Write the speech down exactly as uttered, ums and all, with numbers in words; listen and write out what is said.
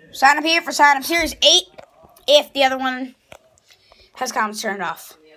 Sign up here for Sign Up Series eight if the other one has comments turned off.